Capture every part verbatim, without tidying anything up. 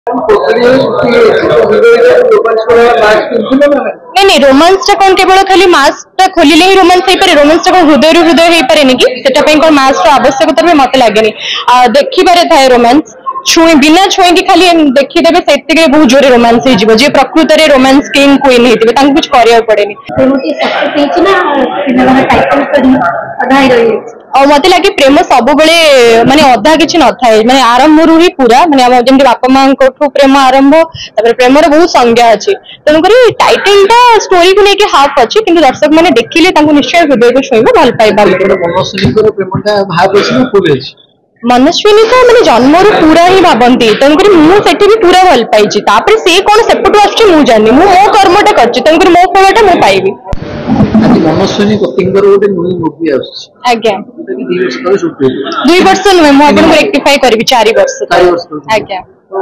नहीं नहीं रोमांस टा कौन केवल खाली मास्क टा खोलिले ही रोमांस हो पारे रोमांस टा हृदय हृदय हो पारे कि सेटा पई कोन मास्क टा आवश्यकता भी मत लागेनी देखि पारे थाए रोमांस छुई बिना छुई की खाली देखिदेवे से बहुत जोरे रोमांस हो जे प्रकृत रे रोमांस किंग क्वीन होते तांको कुछ करिया पड़ेनी और मत लगे प्रेम सब बेले माने अधा किसी न थाए माने आरंभ रु ही पूरा माने हम जंती बापा मां को प्रेम आरंभ तापर प्रेम रे बहुत संज्ञा अछि तनु करी टाइटल टा स्टोरी को लेके हाफ अछि किंतु दर्शक माने देखिले तांको निश्चय हृदय को छुईबो भल पाइबा मनस्विनी को प्रेमटा भाव अछि न फुल अछि मनस्विनी तो मैंने जन्म रू पूरा ही भावती तेणुक मुझे भी पूरा भल पाई तापर से कौन सेपटू आसुँ जानी मो कर्मटा कर मो फलटा मुझे पाइबी मनस्विनी कोटिंगर गोटे न्यू मूवी आउछ आज्ञा दुई वर्ष नुहे मु आपन रेक्टिफाई करबी चार वर्ष आज्ञा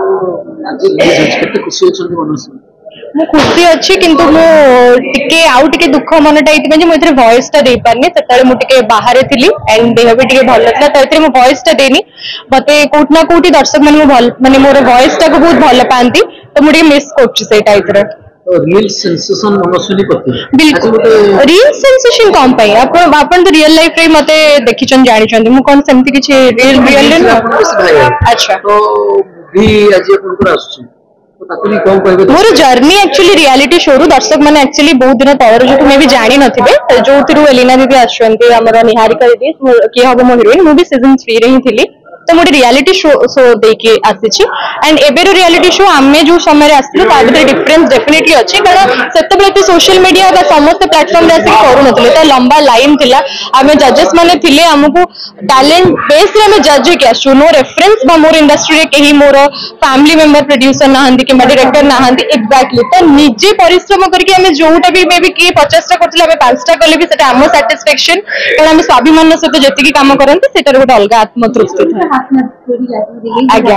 केते खुशी अछि मनस्विनी मु खुशी अच्छी किंतु मु टिके आउ टिके दुख मनटा इति जे मु इथरे वॉइस टा दे पारनी सेताले मु टिके बाहर थिली एंड देह भी टिके भल था त इथरे मु वॉइस टा देनी मते कोट ना कोटी दर्शक माने भल माने मोर वॉइस टा को बहुत भल पांती तो मु टिके मिस करछि सेटा इथरे रियल सेंसेशन मनस्विनी करती बिल्कुल रियल सेंसेशन कम पाई अपन अपन तो रियल लाइफ रे मते देखि चन जानि चंदी मु कोन सेमति किछि रियल रियल अच्छा तो भी आज अपन को आसुछि मोर जर्नी एक्चुअली रियलिटी शो रु दर्शक मैंने एक्चुअली बहुत दिन तौर जो तुम्हें भी जानी नथिबे जो थिरु एलिना दीदी आछंती हमर निहारिका दीदी के हबो मो हीरोइन मु भी सीजन थ्री रे ही थिली तो मोटे रियलिटी शो शो देके आसी एंड एबेर रियलिटी शो आमे जो समय आसलु ता भीतर डिफरेंस डेफिनेटली अछि कारण सेते बेले सोशल मीडिया का समस्त प्लेटफॉर्म रे आसी करू नथले तो लंबा लाइन थिला आमे जजेस माने थिले हमकु टैलेंट बेस रे आमे जज के आसु नो रेफरेंस बा मोर इंडस्ट्री रे केही मोर फैमिली मेंबर प्रोड्यूसर नाहंती कि डायरेक्टर नाहंती एग्जैक्टली तो निजे परिश्रम करके आमे जोटा भी मे भी कि पचास टा करथिला आमे पाँच टा करले भी सेटा हमर सैटिस्फैक्शन कारण आमे स्वाभिमान सहित जेतिकी काम करंती सेटा रे गोटे अलग आत्मतृप्ति था आज्ञा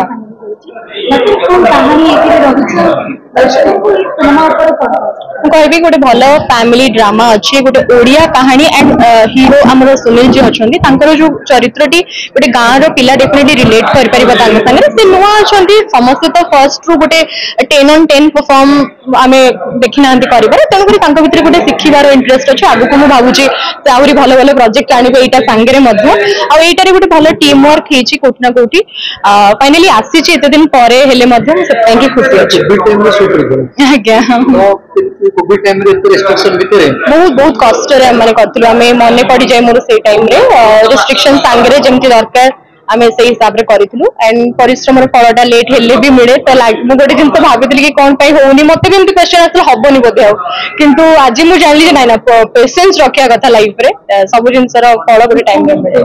कहबी गोटे भल फैमिली ड्रामा अच्छी गोटे ओडिया कहानी एंड हीरो आमर सुनील जी अच्छी तांकर जो चरित्रटी गोटे गाँव पिला डेफिनेटली रिलेट कर परिबा तांग संगे से नुआ अच्छी समस्त तो फर्स्ट रु गोटे टेन ऑन टेन परफॉर्म आमे देखि नांती करिबार तेणुकरी तांक भितर गोटे शिखिबार इंटरेस्ट अछि आगु मु भाबुची से आउरी भल भल प्रोजेक्ट आनिबे एटा संगे रे मध्य आ एटा रे गोटे भल टीम वर्क हेची कोठना कोठी फाइनली आसी छि एते दिन परे हेले मध्य से तांकी खुशी अछि कोविड टाइम रे शूट करिबो आज्ञा कोविड टाइम रे रेस्ट्रिक्शन भितरे बहुत बहुत कष्ट रे माने करथिलु आमे मने पड़ी जाय मोर से टाइम रे रेस्ट्रिक्शन संगे रे जेमति दरकार आमे से हिसाब रे करिथिलु एंड परिश्रम रे फलटा लेट हेले भी मिले त मु गोटे जिंस भाबिथिलि कि कोन पई होउनी मते भी एमति क्वेश्चन आसले हबनी बोधे हो किंतु आज मु जानली जे नै ना पेशेंस रखिया कथा लाइफ रे सब जिंस रो फल गोटे टाइम रे मिले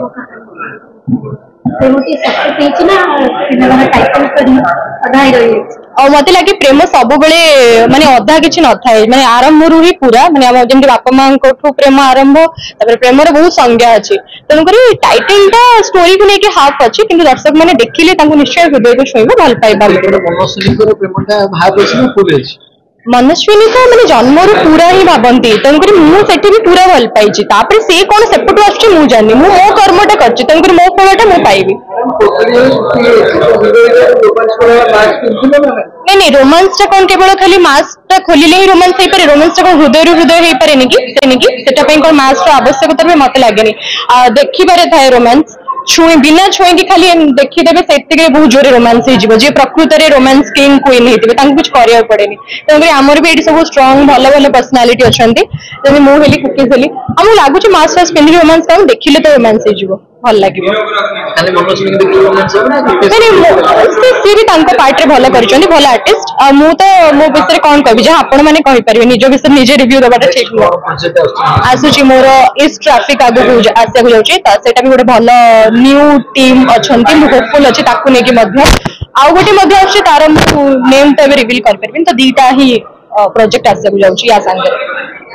और मत लगे प्रेम सब बेले माने अधा किसी न थाए माने आरंभ रु ही पूरा माने हम जंती बापा मां को प्रेम आरंभ तापर प्रेम रे बहुत संज्ञा अछि तनु करी टाइटल टा स्टोरी को लेके हाफ अछि किंतु दर्शक माने देखिले तांको निश्चय हृदय को छुईबो भल पाइबा मनस्विनी को प्रेमटा भाव अछि न फुल अछि मनस्विनी तो मैंने जन्म रू पूरा ही भावती तेणुक मुझे भी पूरा भल पाई तापर से कौन सेपटू आसुँ मुझे जानी मो कर्मटा कर मो फलटा मुझे पाइबी नहीं नहीं रोमांस टा कौन केवल खाली मास्क टा खोलिले ही रोमांस हो पारे रोमांस टा हृदय हृदय हो पारे कि सेटा पई कोन मास्क आवश्यकता भी मत लागेनी देखि पारे थाए रोमांस छुई बिना छुई की खाली देखिदेवे से बहुत जोरे रोमांस हो जे प्रकृत रे रोमांस किंग क्वीन होते तांको कुछ करिया पड़ेनी तेणुक आमर भी ये सब स्ट्रॉन्ग भल भल पर्सनालीटी अच्छा जब मुझे हेली कुकीज हेली आमको लगुच मास्क फास्ट पिंधि रोमांस काम देखिले तो रोमांस हो भल लगे सी भी पार्ट रे भल कर भल आर्टिस्ट मु तो मो विषय कौन कह जहाँ आपण मैंने कहीपर निज विषय निजे रिव्यू देवाटा ठीक नुह आसूची मोर इस ट्राफिक आगु आसा जाटा भी गोटे भल न्यू टीम अच्छा होपफुल अच्छे ताकू नहीं आउ गोटे तार नेम तो रिविल कर तो दीटा ही प्रोजेक्ट आसा जाऊँ या सांगे